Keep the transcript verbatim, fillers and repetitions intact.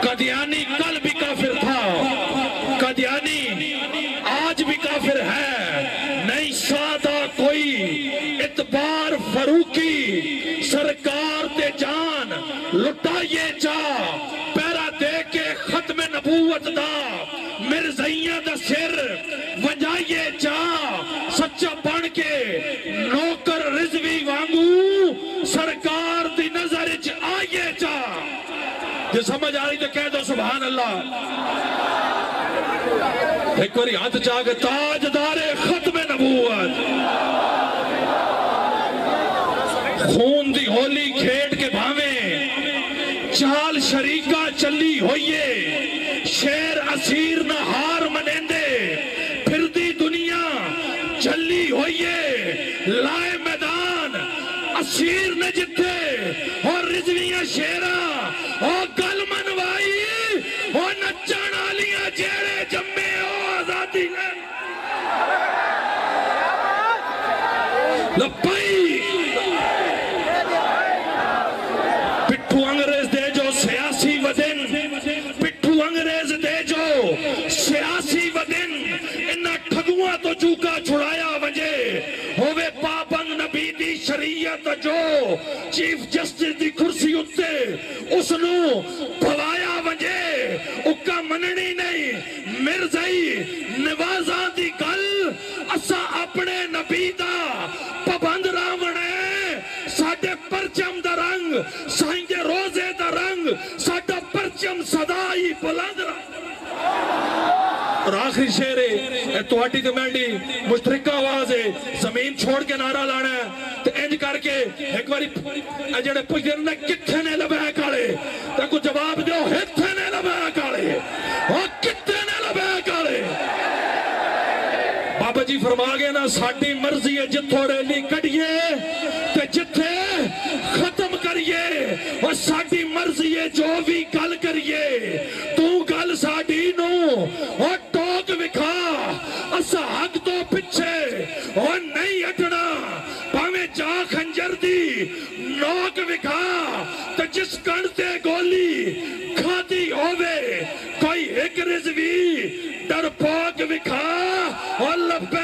قادیانی کل بھی کافر تھا، قادیانی آج بھی کافر ہے، نہیں سادہ کوئی اعتبار فروقی سرکار تے جان لٹائیے جا پیرا دے کے ختم نبوت دا مرزائیاں دا سر وجائیے جا سچا بن کے نوکر رضوی وانگو سرکار دی نظر اچ آئیے جا۔ جو سمجھ آ رہی تو کہہ دو سبحان اللہ۔ ایک باری ہاتھ چاہ کے تاجدار ختم نبوت، خون دی ہولی کھیٹ کے بھاویں چال شریکہ چلی ہوئیے، شیر اسیر نہ ہار منیندے، پھر دی دنیا چلی ہوئیے، لائے میدان اسیر نے جتے اور رضویاں شیرہ اور گل منوائی اور نچان آلیاں جیڑے جمعے ہو آزادی لے لپائی پٹھو انگریز دے جو سیاسی ودن، پٹھو انگریز دے جو سیاسی ودن، انہا ٹھگواں تو چوکا چھڑایا وجے ہوئے پابند نبی دی شریعت جو چیف جسٹس دی کرسی اتے اس نو بھوایا وجے اکا مننی نہیں مرزائی نوازاں دی گل اسا اپنے نبی دا پابند راونے ساڑھے پرچم دا رنگ سائنجے روزے دا رنگ ساڑھا پرچم صدائی بلند رنگ۔ اور آخری شعر ہے تو ہٹی کمینڈی مشترکہ آواز ہے، زمین چھوڑ کے نعرہ لانا ہے تو انج کر کے ایک باری اجڑے پجن نے کتھے نے لبے کالے تو کو جواب دیو ہتھے نے لبے کالے اور کتھے نے لبے کالے۔ بابا جی فرما گئے نا ساڑھی مرضی ہے جتھو ریلی کڑیے تے جتھے ختم کریے اور ساڑھی مرضی ہے جو بھی گل کریے تو گل ساڑھی نو اور ٹوک وکھا اسا حق تو پچھے اور نہیں ہٹنا پاویں جا خنجر دی نوک وکھا تو جس کنتے گولی کھاتی ہوئے کوئی ایک رضوی در پوک وکھا اور لبے